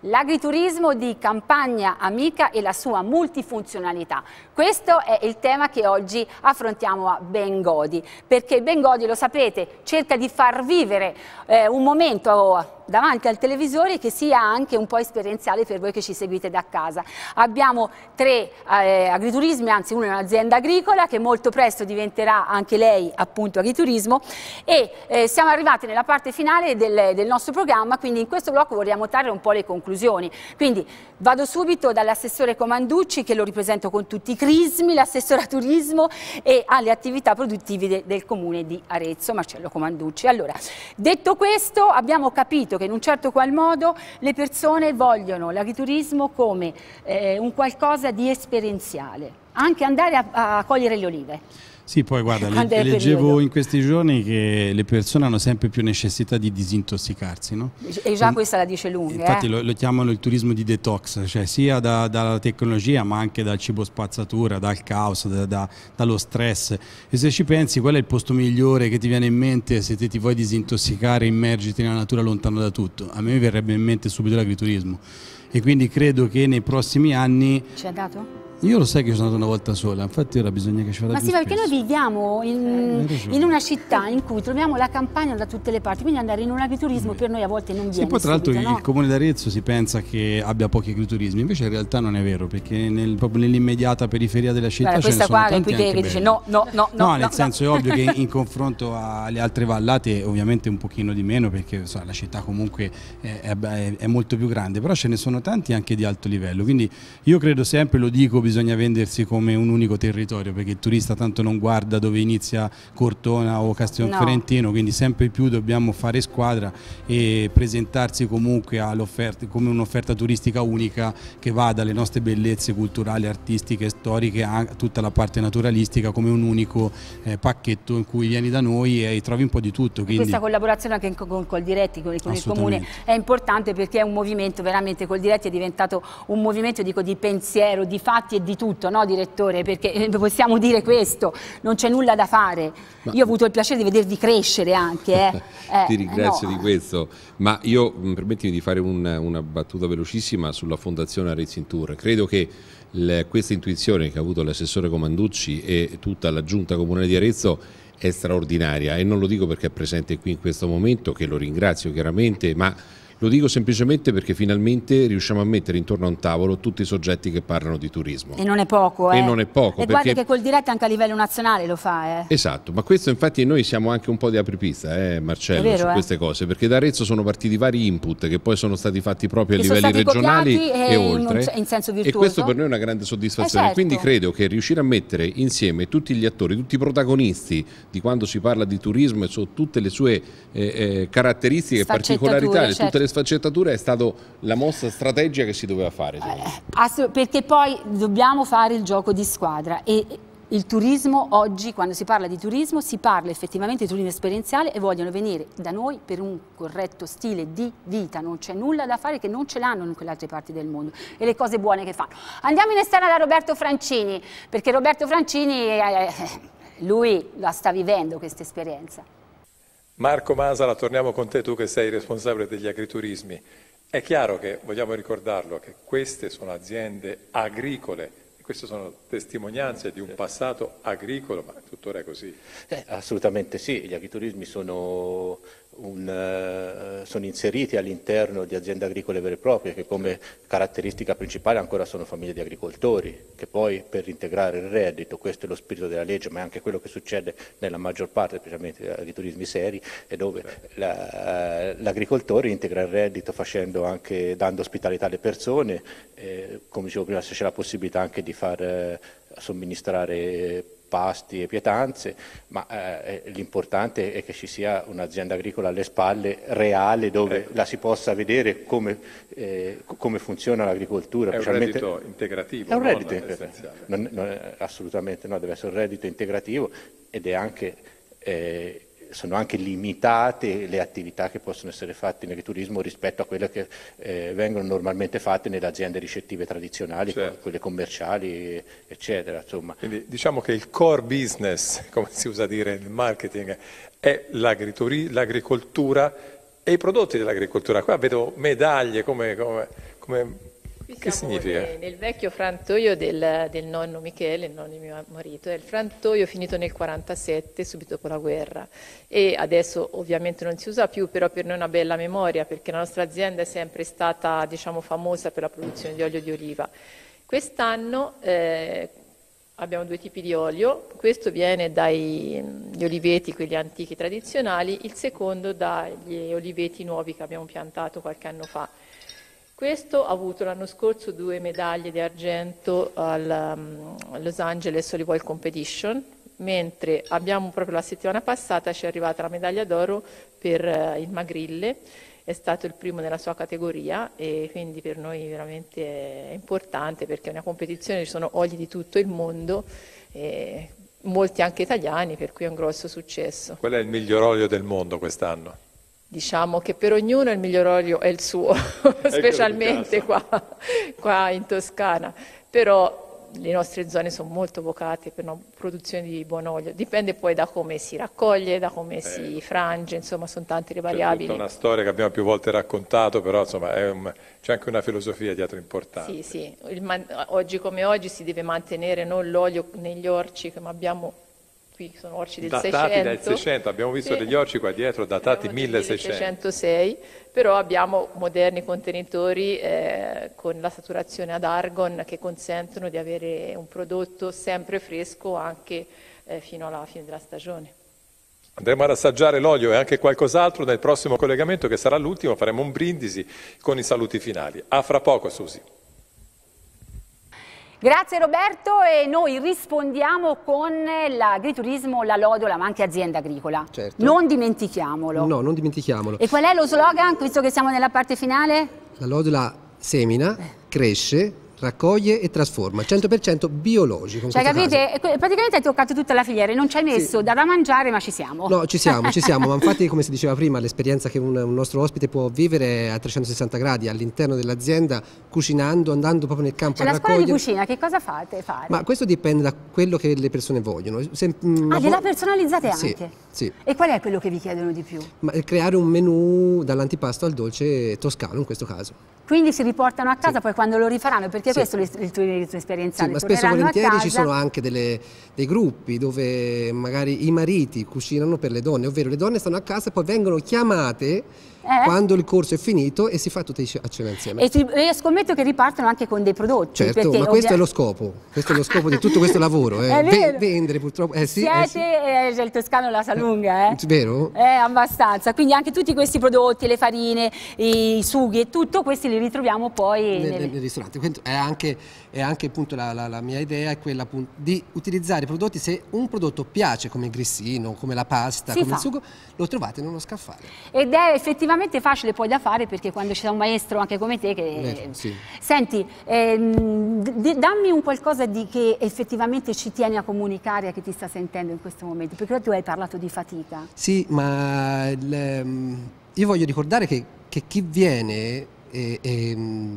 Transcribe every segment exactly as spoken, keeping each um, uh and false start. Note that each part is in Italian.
l'agriturismo di Campagna Amica e la sua multifunzionalità. Questo è il tema che oggi affrontiamo a Bengodi, perché Bengodi, lo sapete, cerca di far vivere eh, un momento davanti al televisore che sia anche un po' esperienziale per voi che ci seguite da casa. Abbiamo tre eh, agriturismi, anzi una è un'azienda agricola che molto presto diventerà anche lei appunto agriturismo, e eh, siamo arrivati nella parte finale del, del nostro programma, quindi in questo blocco vogliamo trarre un po' le conclusioni. Quindi vado subito dall'assessore Comanducci, che lo ripresento con tutti i crismi, l'assessore a turismo e alle attività produttive de, del comune di Arezzo, Marcello Comanducci. Allora, detto questo, abbiamo capito che in un certo qual modo le persone vogliono l'agriturismo come eh, un qualcosa di esperienziale, anche andare a, a cogliere le olive. Sì, poi guarda, le, leggevo in questi giorni che le persone hanno sempre più necessità di disintossicarsi, no? E già questa la dice lunga. Infatti eh? lo, lo chiamano il turismo di detox, cioè sia da, dalla tecnologia ma anche dal cibo spazzatura, dal caos, da, da, dallo stress. E se ci pensi, qual è il posto migliore che ti viene in mente se te ti vuoi disintossicare, immergiti nella natura lontano da tutto? A me verrebbe in mente subito l'agriturismo. E quindi credo che nei prossimi anni... Ci ha dato? Io lo sai che sono andato una volta sola, infatti ora bisogna che ci vada Ma più sì, perché spesso. noi viviamo in, in una città in cui troviamo la campagna da tutte le parti, quindi andare in un agriturismo mm. per noi a volte non viene. Sì, poi tra l'altro no? il comune d'Arezzo si pensa che abbia pochi agriturismi, invece in realtà non è vero, perché nel, proprio nell'immediata periferia della città Guarda, ce ne sono tanti qui che dice no, no, no, no, no, nel no, senso no. è ovvio che in confronto alle altre vallate ovviamente un pochino di meno, perché so, la città comunque è, è, è molto più grande, però ce ne sono tanti anche di alto livello, quindi io credo sempre, lo dico, bisogna vendersi come un unico territorio, perché il turista tanto non guarda dove inizia Cortona o Castelfiorentino, no. Quindi sempre più dobbiamo fare squadra e presentarsi comunque all'offerta come un'offerta turistica unica che va dalle nostre bellezze culturali, artistiche, storiche a tutta la parte naturalistica, come un unico eh, pacchetto in cui vieni da noi e trovi un po' di tutto. Quindi... Questa collaborazione anche con Coldiretti, con, con il comune, è importante, perché è un movimento veramente, Coldiretti è diventato un movimento, dico, di pensiero, di fatti e di tutto, no? Direttore, perché possiamo dire questo, non c'è nulla da fare. Ma... Io ho avuto il piacere di vedervi crescere anche. Eh. Eh, Ti ringrazio no. di questo, ma io permettimi di fare un, una battuta velocissima sulla Fondazione Arezzo in Tour. Credo che le, questa intuizione che ha avuto l'assessore Comanducci e tutta la giunta comunale di Arezzo è straordinaria, e non lo dico perché è presente qui in questo momento, che lo ringrazio chiaramente, ma lo dico semplicemente perché finalmente riusciamo a mettere intorno a un tavolo tutti i soggetti che parlano di turismo. E non è poco, eh. E non è poco. E perché... guarda che Coldiretti anche a livello nazionale lo fa, eh. Esatto, ma questo infatti noi siamo anche un po' di apripista, eh, Marcello, vero, su eh? queste cose, perché da Arezzo sono partiti vari input che poi sono stati fatti proprio a che livelli regionali e, e oltre. In, in senso virtuoso. E questo per noi è una grande soddisfazione. Eh, certo. Quindi credo che riuscire a mettere insieme tutti gli attori, tutti i protagonisti di quando si parla di turismo e su tutte le sue eh, eh, caratteristiche e particolarità, certo. tutte le sfaccettature, è stato la mossa strategica che si doveva fare. Eh, perché poi dobbiamo fare il gioco di squadra, e il turismo oggi, quando si parla di turismo, si parla effettivamente di turismo esperienziale, e vogliono venire da noi per un corretto stile di vita, non c'è nulla da fare che non ce l'hanno in quelle altre parti del mondo, e le cose buone che fanno. Andiamo in esterna da Roberto Francini, perché Roberto Francini, eh, lui la sta vivendo questa esperienza. Marco Masala, torniamo con te, tu che sei responsabile degli agriturismi. È chiaro che, vogliamo ricordarlo, che queste sono aziende agricole, e queste sono testimonianze di un passato agricolo, ma tuttora è così. Eh, assolutamente sì, gli agriturismi sono, un, uh, sono inseriti all'interno di aziende agricole vere e proprie, che come caratteristica principale ancora sono famiglie di agricoltori, che poi per integrare il reddito, questo è lo spirito della legge, ma è anche quello che succede nella maggior parte, specialmente degli agriturismi seri, è dove l'agricoltore integra il reddito facendo anche, dando ospitalità alle persone, eh, come dicevo prima, se c'è la possibilità anche di far eh, somministrare pasti e pietanze, ma eh, l'importante è che ci sia un'azienda agricola alle spalle reale, dove eh. la si possa vedere come, eh, come funziona l'agricoltura. È un reddito integrativo. È un reddito non integrativo, non, non, assolutamente no, deve essere un reddito integrativo, ed è anche... Eh, sono anche limitate le attività che possono essere fatte in agriturismo rispetto a quelle che eh, vengono normalmente fatte nelle aziende ricettive tradizionali, certo. quelle commerciali, eccetera. Insomma. Quindi diciamo che il core business, come si usa dire nel marketing, è l'agricoltura e i prodotti dell'agricoltura. Qua vedo medaglie come, come, come, che significa? Nel, nel vecchio frantoio del, del nonno Michele, il nonno di mio marito, è il frantoio finito nel quarantasette, subito dopo la guerra, e adesso ovviamente non si usa più, però per noi è una bella memoria, perché la nostra azienda è sempre stata, diciamo, famosa per la produzione di olio di oliva. Quest'anno eh, abbiamo due tipi di olio, questo viene dagli oliveti, quelli antichi tradizionali, il secondo dagli oliveti nuovi che abbiamo piantato qualche anno fa. Questo ha avuto l'anno scorso due medaglie di argento al um, Los Angeles Olive Oil Competition, mentre abbiamo proprio la settimana passata ci è arrivata la medaglia d'oro per uh, il Magrille, è stato il primo nella sua categoria e quindi per noi veramente è importante perché è una competizione, ci sono oli di tutto il mondo, e molti anche italiani, per cui è un grosso successo. Qual è il miglior olio del mondo quest'anno? Diciamo che per ognuno il miglior olio è il suo, specialmente qua, qua in Toscana, però le nostre zone sono molto vocate per una produzione di buon olio, dipende poi da come si raccoglie, da come eh. si frange, insomma sono tante le variabili. C'è tutta una storia che abbiamo più volte raccontato, però insomma c'è anche una filosofia dietro importante. Sì, sì, il, oggi come oggi si deve mantenere non l'olio negli orci, come abbiamo qui, sono orci del datati Seicento. Datati del Seicento, abbiamo visto sì. degli orci qua dietro datati milleseicentosei, però abbiamo moderni contenitori eh, con la saturazione ad argon che consentono di avere un prodotto sempre fresco anche eh, fino alla fine della stagione. Andremo ad assaggiare l'olio e anche qualcos'altro nel prossimo collegamento che sarà l'ultimo, faremo un brindisi con i saluti finali. A fra poco, Susi. Grazie Roberto, e noi rispondiamo con l'agriturismo, la Lodola, ma anche azienda agricola. Certo. Non dimentichiamolo. No, non dimentichiamolo. E qual è lo slogan, visto che siamo nella parte finale? La Lodola semina, cresce, raccoglie e trasforma, cento per cento biologico. Cioè, capite? Caso. Praticamente hai toccato tutta la filiera, non ci hai messo sì. da da mangiare, ma ci siamo. No, ci siamo, ci siamo, ma infatti, come si diceva prima, l'esperienza che un, un nostro ospite può vivere a trecentosessanta gradi all'interno dell'azienda, cucinando, andando proprio nel campo cioè, a la raccogliere. Scuola di cucina, che cosa fate? Fare? Ma questo dipende da quello che le persone vogliono. Se, ah, gliela personalizzate sì, anche? Sì. E qual è quello che vi chiedono di più? Ma creare un menù dall'antipasto al dolce toscano in questo caso. Quindi si riportano a casa sì. poi quando lo rifaranno, perché sì. questo è il tuo, il tuo esperienziale. Sì, ma spesso e volentieri ci sono anche delle, dei gruppi dove magari i mariti cucinano per le donne, ovvero le donne stanno a casa e poi vengono chiamate eh? quando il corso è finito e si fa tutte a cena insieme. E, ti, e scommetto che ripartono anche con dei prodotti. Certo, ma questo è lo scopo, questo è lo scopo di tutto questo lavoro, eh. v vendere purtroppo. Eh, sì, Siete, eh, sì. eh, il toscano la sa lunga, eh? Vero? Eh, abbastanza, quindi anche tutti questi prodotti, le farine, i sughi e tutto, questi li ritroviamo poi nel, nel... nel ristorante. È anche, è anche appunto la, la, la mia idea è quella appunto di utilizzare i prodotti, se un prodotto piace come il grissino, come la pasta, si come fa. il sugo, lo trovate in uno scaffale. Ed è effettivamente facile poi da fare, perché quando c'è un maestro anche come te che... Vero, sì. Senti, ehm, dammi un qualcosa di che effettivamente ci tieni a comunicare a chi ti sta sentendo in questo momento, perché tu hai parlato di fatica. Sì, ma le, io voglio ricordare che, che chi viene e, e,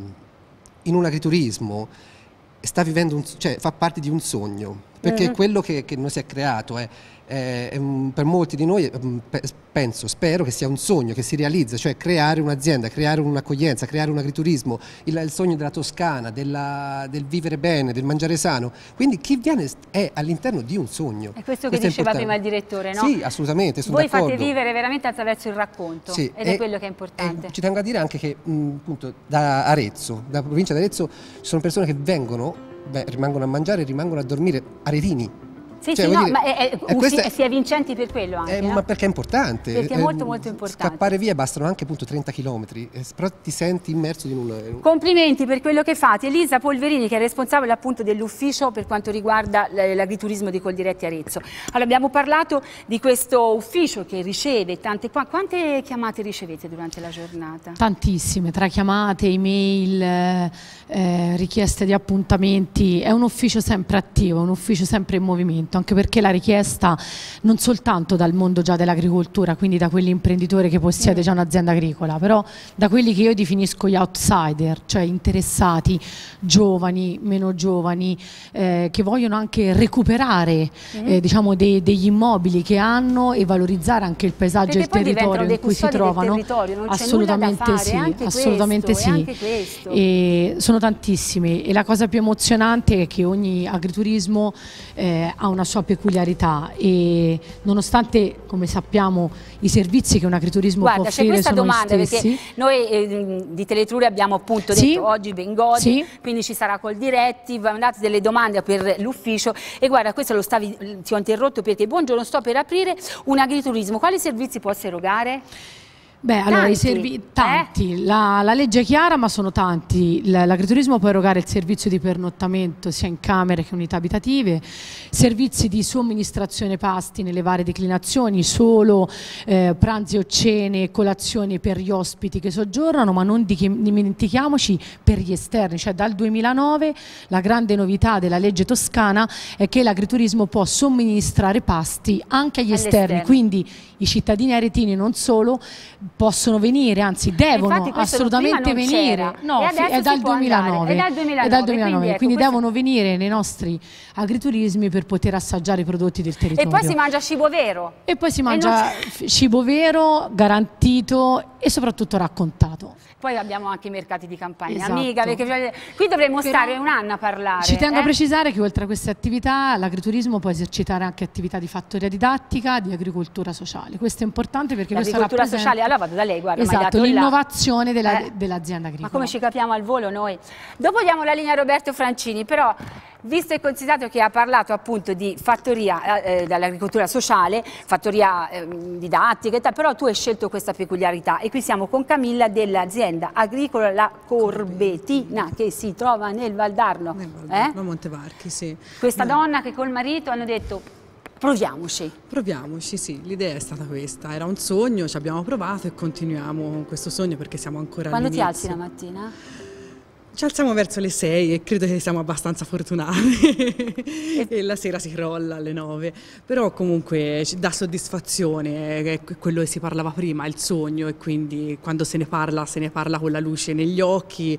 in un agriturismo sta vivendo, un, cioè fa parte di un sogno, perché mm-hmm. quello che, che noi si è creato è, è, è per molti di noi penso, spero che sia un sogno che si realizza, cioè creare un'azienda, creare un'accoglienza, creare un agriturismo, il, il sogno della Toscana, della, del vivere bene, del mangiare sano. Quindi chi viene è all'interno di un sogno. È questo che questo diceva prima il direttore, no? Sì, assolutamente, sono Voi d'accordo. fate vivere veramente attraverso il racconto, sì, ed e, è quello che è importante. E ci tengo a dire anche che mh, appunto da Arezzo, da provincia di Arezzo, ci sono persone che vengono, beh, rimangono a mangiare, rimangono a dormire a Retini. Sì, cioè, sì, no, dire, ma è, è, è, si è vincenti per quello anche, eh, no? Ma perché è importante. Perché è molto molto importante. Scappare via bastano anche appunto trenta chilometri, eh, però ti senti immerso in un... Complimenti per quello che fate. Elisa Polverini, che è responsabile appunto dell'ufficio per quanto riguarda l'agriturismo di Coldiretti Arezzo. Allora, abbiamo parlato di questo ufficio che riceve tante... Quante chiamate ricevete durante la giornata? Tantissime, tra chiamate, email, eh, richieste di appuntamenti. È un ufficio sempre attivo, un ufficio sempre in movimento. appunto, anche perché la richiesta non soltanto dal mondo già dell'agricoltura, quindi da quell'imprenditore che possiede già un'azienda agricola, però da quelli che io definisco gli outsider, cioè interessati, giovani, meno giovani, eh, che vogliono anche recuperare mm. eh, diciamo dei, degli immobili che hanno e valorizzare anche il paesaggio e il territorio in cui si trovano. Non assolutamente fare, sì, assolutamente questo, sì. E sono tantissimi e la cosa più emozionante è che ogni agriturismo eh, ha una sua peculiarità e nonostante, come sappiamo, i servizi che un agriturismo Guarda, può offrire sono domanda, gli stessi. Perché noi eh, di Teletruria abbiamo appunto detto sì, oggi Bengodi, sì, quindi ci sarà col diretti, mandate delle domande per l'ufficio e guarda, questo lo stavi, ti ho interrotto perché buongiorno, sto per aprire un agriturismo, quali servizi posso erogare? Beh, tanti, allora i servizi tanti, eh? la, la legge è chiara ma sono tanti. L'agriturismo può erogare il servizio di pernottamento sia in camere che unità abitative, servizi di somministrazione pasti nelle varie declinazioni, solo eh, pranzi o cene, colazioni per gli ospiti che soggiornano, ma non dimentichiamoci per gli esterni, cioè dal duemilanove la grande novità della legge toscana è che l'agriturismo può somministrare pasti anche agli esterni, quindi i cittadini aretini non solo possono venire, anzi devono assolutamente venire, no, è dal duemilanove, è dal duemilanove, è dal duemilanove, quindi, ecco, quindi devono venire nei nostri agriturismi per poter assaggiare i prodotti del territorio. E poi si mangia cibo vero. E poi si mangia cibo vero, garantito e soprattutto raccontato. Poi abbiamo anche i mercati di campagna, esatto. Amica, perché qui dovremmo Però stare un anno a parlare. Ci tengo eh? a precisare che oltre a queste attività l'agriturismo può esercitare anche attività di fattoria didattica, di agricoltura sociale. Questo è importante perché questo l'agricoltura rappresenta... sociale, allora vado da lei, guarda, esatto, l'innovazione della, eh. dell'azienda agricola. Ma come ci capiamo al volo noi? Dopo diamo la linea a Roberto Francini, però visto e considerato che ha parlato appunto di fattoria eh, dall'agricoltura sociale, fattoria eh, didattica e tal, però tu hai scelto questa peculiarità e qui siamo con Camilla dell'azienda agricola La Corbetina che si trova nel Valdarno, nel Valdarno eh? Montevarchi, sì. Questa no. donna che col marito hanno detto proviamoci. Proviamoci, sì, l'idea è stata questa, era un sogno, ci abbiamo provato e continuiamo con questo sogno perché siamo ancora all'inizio. Quando all'inizio. ti alzi la mattina? Ci alziamo verso le sei e credo che siamo abbastanza fortunati e, e la sera si crolla alle nove, però comunque ci dà soddisfazione, è quello che si parlava prima, il sogno, e quindi quando se ne parla se ne parla con la luce negli occhi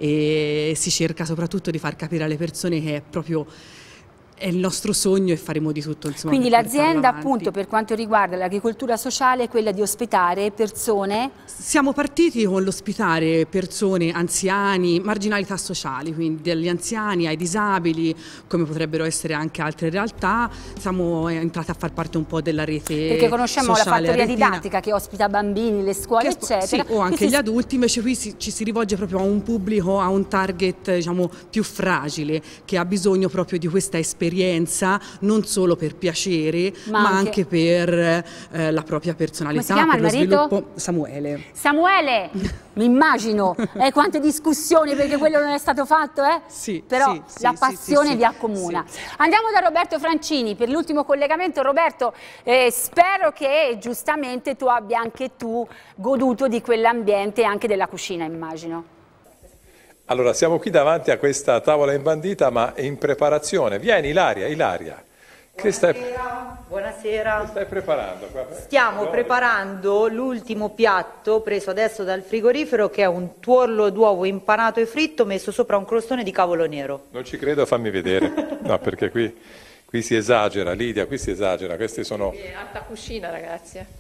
e si cerca soprattutto di far capire alle persone che è proprio è il nostro sogno e faremo di tutto, insomma. Quindi l'azienda appunto per quanto riguarda l'agricoltura sociale è quella di ospitare persone? Siamo partiti con l'ospitare persone, anziani, marginalità sociali, quindi dagli anziani ai disabili, come potrebbero essere anche altre realtà. Siamo entrati a far parte un po' della rete perché conosciamo la fattoria aretina, didattica che ospita bambini, le scuole che, eccetera. Sì, o anche Quindi gli si... adulti, invece qui si, ci si rivolge proprio a un pubblico, a un target diciamo più fragile, che ha bisogno proprio di questa esperienza non solo per piacere ma, ma anche, anche per eh, la propria personalità. Come si chiama per lo il marito? sviluppo. Samuele. Samuele, mi immagino, eh, quante discussioni perché quello non è stato fatto, eh? Sì, però sì, la sì, passione sì, sì, vi accomuna. sì. Andiamo da Roberto Francini per l'ultimo collegamento. Roberto, eh, spero che giustamente tu abbia anche tu goduto di quell'ambiente e anche della cucina, immagino. Allora, siamo qui davanti a questa tavola imbandita, ma in preparazione. Vieni, Ilaria, Ilaria. Che stai, buonasera. Che stai preparando? Stiamo preparando l'ultimo piatto preso adesso dal frigorifero, che è un tuorlo d'uovo impanato e fritto messo sopra un crostone di cavolo nero. Non ci credo, fammi vedere. No, perché qui, qui si esagera, Lidia, qui si esagera. Questi sono... È alta cucina, ragazzi.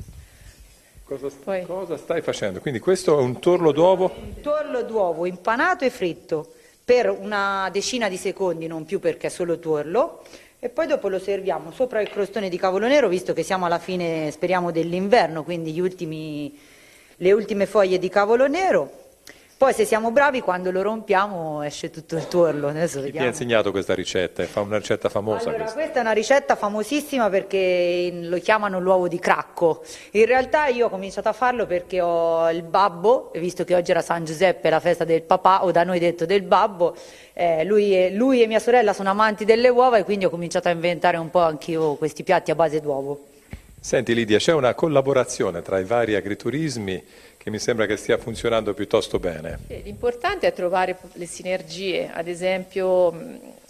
Cosa, cosa stai facendo? Quindi questo è un tuorlo d'uovo? Un tuorlo d'uovo impanato e fritto per una decina di secondi, non più perché è solo tuorlo, e poi dopo lo serviamo sopra il crostone di cavolo nero, visto che siamo alla fine, speriamo, dell'inverno, quindi gli ultimi, le ultime foglie di cavolo nero. Poi se siamo bravi, quando lo rompiamo esce tutto il tuorlo. Adesso Chi ti ha insegnato questa ricetta? È una ricetta famosa. Allora, questa. questa è una ricetta famosissima perché lo chiamano l'uovo di cracco. In realtà io ho cominciato a farlo perché ho il babbo, visto che oggi era San Giuseppe, la festa del papà, o da noi detto del babbo, eh, lui, e, lui e mia sorella sono amanti delle uova e quindi ho cominciato a inventare un po' anch'io questi piatti a base d'uovo. Senti Lidia, c'è una collaborazione tra i vari agriturismi che mi sembra che stia funzionando piuttosto bene. L'importante è trovare le sinergie, ad esempio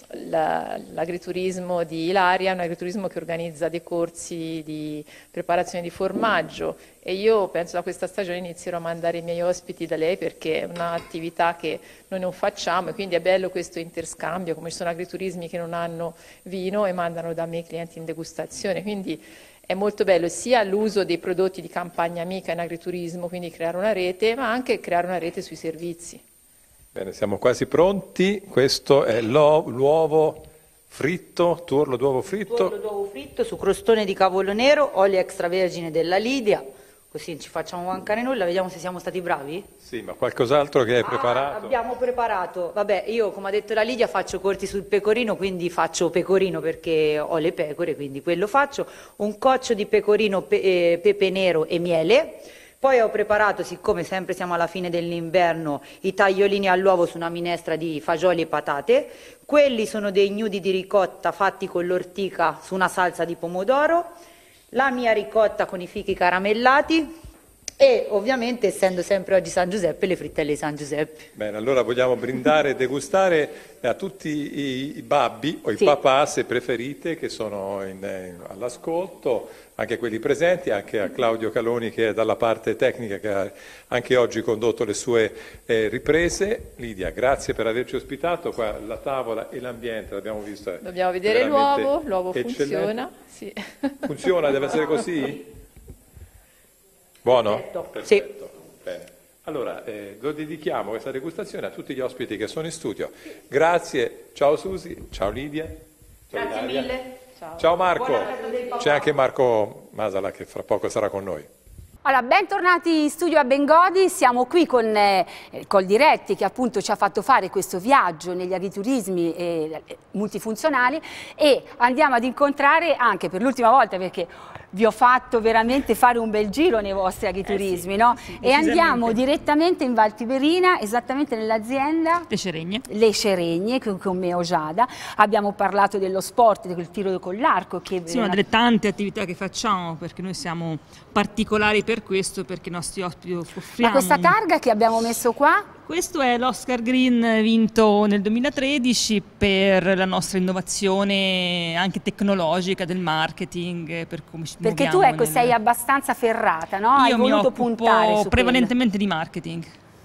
l'agriturismo di Ilaria è un agriturismo che organizza dei corsi di preparazione di formaggio e io penso da questa stagione inizierò a mandare i miei ospiti da lei perché è un'attività che noi non facciamo e quindi è bello questo interscambio, come ci sono agriturismi che non hanno vino e mandano da me i clienti in degustazione, quindi è molto bello sia l'uso dei prodotti di Campagna Amica in agriturismo, quindi creare una rete, ma anche creare una rete sui servizi. Bene, siamo quasi pronti. Questo è l'uovo fritto, tuorlo d'uovo fritto. Tuorlo d'uovo fritto su crostone di cavolo nero, olio extravergine della Lidia. Così non ci facciamo mancare nulla, vediamo se siamo stati bravi. Sì, ma qualcos'altro che hai ah, preparato? Abbiamo preparato, vabbè, io come ha detto la Lidia faccio corti sul pecorino, quindi faccio pecorino perché ho le pecore, quindi quello faccio. Un coccio di pecorino, pe eh, pepe nero e miele. Poi ho preparato, siccome sempre siamo alla fine dell'inverno, i tagliolini all'uovo su una minestra di fagioli e patate. Quelli sono dei gnudi di ricotta fatti con l'ortica su una salsa di pomodoro. La mia ricotta con i fichi caramellati e ovviamente, essendo sempre oggi San Giuseppe, le frittelle di San Giuseppe. Bene, allora vogliamo brindare e degustare a tutti i, i babbi o i sì. papà, se preferite, che sono in, in, all'ascolto, anche quelli presenti, anche a Claudio Caloni che è dalla parte tecnica che ha anche oggi condotto le sue eh, riprese. Lidia, grazie per averci ospitato, qua la tavola e l'ambiente l'abbiamo visto. Dobbiamo vedere l'uovo, l'uovo funziona. Sì. Funziona, deve essere così? Buono? Perfetto. Perfetto. Sì. Bene. Allora, eh, lo dedichiamo questa degustazione a tutti gli ospiti che sono in studio. Grazie, ciao Susi, ciao Lidia. Ciao Grazie Ilaria. mille. Ciao, ciao Marco, c'è anche Marco Masala che fra poco sarà con noi. Allora, bentornati in studio a Bengodi, siamo qui con eh, Coldiretti che appunto ci ha fatto fare questo viaggio negli agriturismi eh, multifunzionali e andiamo ad incontrare anche per l'ultima volta perché vi ho fatto veramente fare un bel giro nei vostri agriturismi, eh sì, no? Sì, e andiamo direttamente in Val Tiberina, esattamente nell'azienda Le Ceregne. Le Ceregne, con, con me Ojada. Abbiamo parlato dello sport, del tiro con l'arco. Sì, una delle tante attività che facciamo, perché noi siamo particolari per questo, perché i nostri ospiti offriamo. Ma questa targa che abbiamo messo qua? Questo è l'Oscar Green vinto nel duemilatredici per la nostra innovazione anche tecnologica del marketing, per come ci Perché tu ecco, nel... sei abbastanza ferrata, no? Hai Io voluto mi puntare su prevalentemente quello. Di marketing,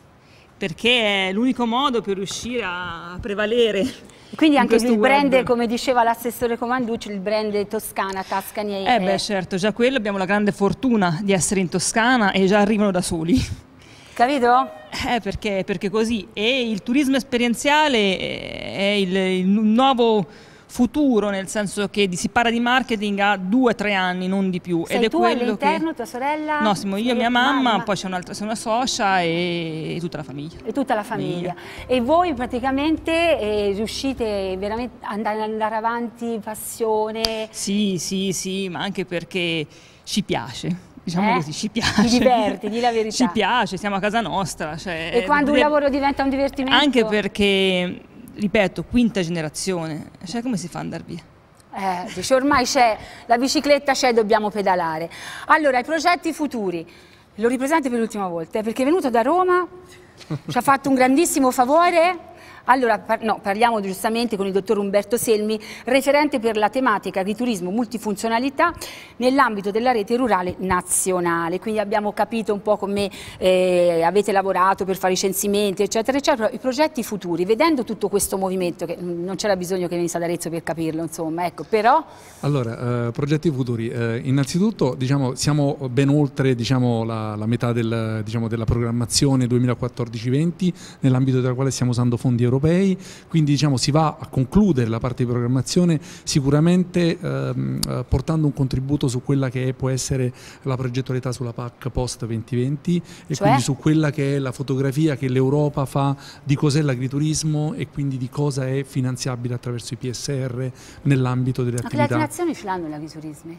perché è l'unico modo per riuscire a prevalere. Quindi anche il brand, web. Come diceva l'assessore Comanducci, il brand Toscana, Tascani. Eh beh certo, già quello abbiamo la grande fortuna di essere in Toscana e già arrivano da soli. Capito? Eh, perché, perché così. E il turismo esperienziale è il, il nuovo futuro, nel senso che si parla di marketing a due o tre anni, non di più. Sei Ed è tu all'interno, che... tua sorella? No, siamo io e mia mamma, mamma. Poi c'è un'altra, una socia e, e tutta la famiglia. E tutta la famiglia. E voi praticamente eh, riuscite veramente ad andare avanti, passione? Sì, sì, sì, ma anche perché ci piace. Diciamo eh? così, ci piace. Ti diverti, di la verità. Ci piace, siamo a casa nostra. Cioè, e quando un lavoro diventa un divertimento? Anche perché, ripeto, quinta generazione, cioè come si fa ad andare via? Eh, dice, ormai c'è, la bicicletta c'è, dobbiamo pedalare. Allora, i progetti futuri, lo ripresento per l'ultima volta, eh, perché è venuto da Roma, ci ha fatto un grandissimo favore. Allora, par no, parliamo giustamente con il dottor Umberto Selmi, referente per la tematica agriturismo multifunzionalità nell'ambito della rete rurale nazionale. Quindi abbiamo capito un po' come eh, avete lavorato per fare i censimenti, eccetera, eccetera, i progetti futuri, vedendo tutto questo movimento, che non c'era bisogno che venisse ad Arezzo per capirlo, insomma, ecco, però... Allora, eh, progetti futuri, eh, innanzitutto diciamo, siamo ben oltre diciamo, la, la metà del, diciamo, della programmazione duemilaquattordici venti, nell'ambito della quale stiamo usando fondi europei, quindi diciamo si va a concludere la parte di programmazione sicuramente ehm, portando un contributo su quella che può essere la progettualità sulla P A C post duemilaventi e cioè? quindi su quella che è la fotografia che l'Europa fa di cos'è l'agriturismo e quindi di cosa è finanziabile attraverso i P S R nell'ambito delle Ma attività. che le nazioni ce l'hanno gli agriturismi?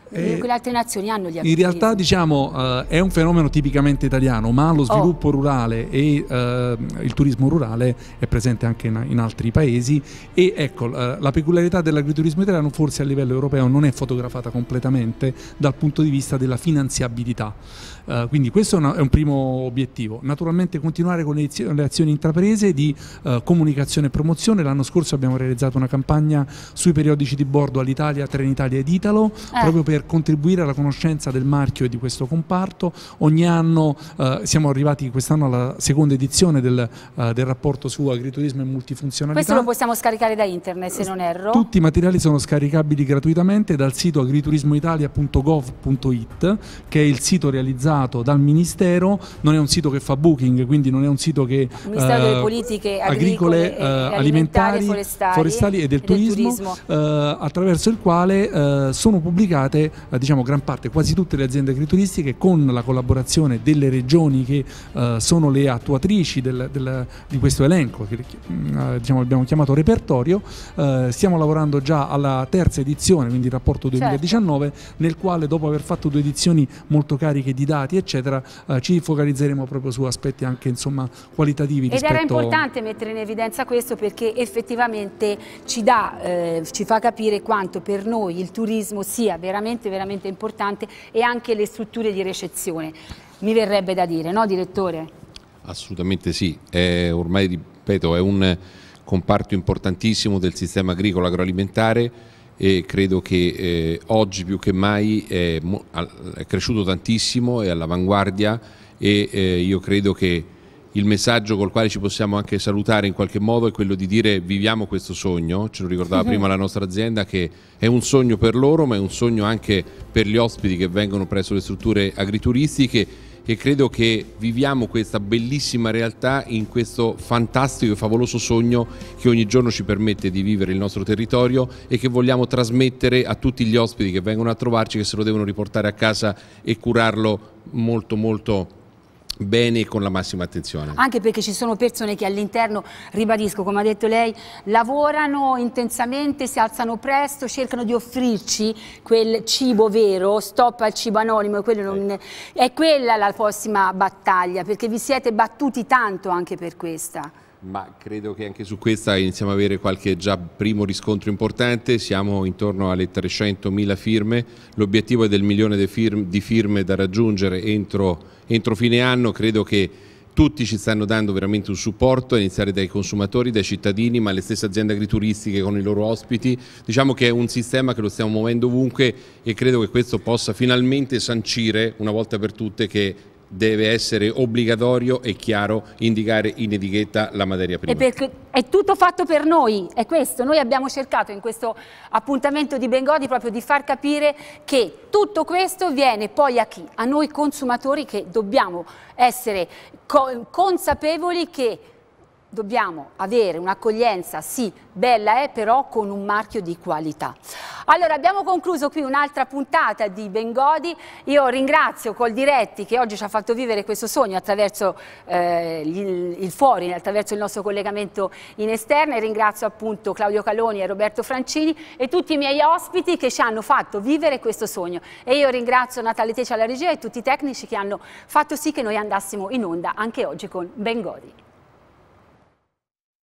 Eh, quelle altre nazioni hanno gli agriturismi. In realtà diciamo uh, è un fenomeno tipicamente italiano, ma lo sviluppo oh. rurale e uh, il turismo rurale è presente anche in, in altri paesi e ecco uh, la peculiarità dell'agriturismo italiano forse a livello europeo non è fotografata completamente dal punto di vista della finanziabilità. Uh, quindi questo è, una, è un primo obiettivo. Naturalmente continuare con le, le azioni intraprese di uh, comunicazione e promozione. L'anno scorso abbiamo realizzato una campagna sui periodici di bordo all'Italia, Trenitalia ed Italo, eh. proprio per contribuire alla conoscenza del marchio e di questo comparto. Ogni anno uh, siamo arrivati quest'anno alla seconda edizione del, uh, del rapporto su agriturismo e multifunzionalità. Questo lo possiamo scaricare da internet se non erro. Tutti i materiali sono scaricabili gratuitamente dal sito agriturismoitalia punto gov punto it, che è il sito realizzato dal Ministero. Non è un sito che fa booking, quindi non è un sito che il Ministero uh, delle politiche agricole, agricole uh, alimentari, forestali, forestali e del, e del turismo, turismo. Uh, attraverso il quale uh, sono pubblicate uh, diciamo gran parte, quasi tutte le aziende agrituristiche, con la collaborazione delle regioni che uh, sono le attuatrici del, del, di questo elenco che uh, diciamo abbiamo chiamato repertorio. Uh, stiamo lavorando già alla terza edizione, quindi il rapporto duemiladiciannove, certo. nel quale dopo aver fatto due edizioni molto cariche di dati eccetera, eh, ci focalizzeremo proprio su aspetti anche insomma qualitativi. Ed rispetto... era importante mettere in evidenza questo perché effettivamente ci dà, eh, ci fa capire quanto per noi il turismo sia veramente veramente importante e anche le strutture di ricezione, mi verrebbe da dire, no direttore? Assolutamente sì, è, ormai ripeto è un comparto importantissimo del sistema agricolo agroalimentare e credo che eh, oggi più che mai è, è cresciuto tantissimo, è all'avanguardia e eh, io credo che il messaggio col quale ci possiamo anche salutare in qualche modo è quello di dire viviamo questo sogno, ce lo ricordava prima la nostra azienda, che è un sogno per loro ma è un sogno anche per gli ospiti che vengono presso le strutture agrituristiche e credo che viviamo questa bellissima realtà in questo fantastico e favoloso sogno che ogni giorno ci permette di vivere il nostro territorio e che vogliamo trasmettere a tutti gli ospiti che vengono a trovarci, che se lo devono riportare a casa e curarlo molto molto bene e con la massima attenzione. Anche perché ci sono persone che all'interno, ribadisco come ha detto lei, lavorano intensamente, si alzano presto, cercano di offrirci quel cibo vero, stop al cibo anonimo, quello non è, è quella la prossima battaglia, perché vi siete battuti tanto anche per questa. Ma credo che anche su questa iniziamo ad avere qualche già primo riscontro importante, siamo intorno alle trecentomila firme, l'obiettivo è del milione di firme, di firme da raggiungere entro, entro fine anno, credo che tutti ci stanno dando veramente un supporto, a iniziare dai consumatori, dai cittadini, ma le stesse aziende agrituristiche con i loro ospiti, diciamo che è un sistema che lo stiamo muovendo ovunque e credo che questo possa finalmente sancire una volta per tutte che deve essere obbligatorio e chiaro indicare in etichetta la materia prima. E perché è tutto fatto per noi, è questo, noi abbiamo cercato in questo appuntamento di Bengodi proprio di far capire che tutto questo viene poi a chi? A noi consumatori che dobbiamo essere co- consapevoli che dobbiamo avere un'accoglienza, sì, bella è, però con un marchio di qualità. Allora, abbiamo concluso qui un'altra puntata di Bengodi. Io ringrazio Coldiretti che oggi ci ha fatto vivere questo sogno attraverso eh, il, il fuori, attraverso il nostro collegamento in esterna e ringrazio appunto Claudio Caloni e Roberto Francini e tutti i miei ospiti che ci hanno fatto vivere questo sogno. E io ringrazio Natale Teccia alla regia e tutti i tecnici che hanno fatto sì che noi andassimo in onda anche oggi con Bengodi.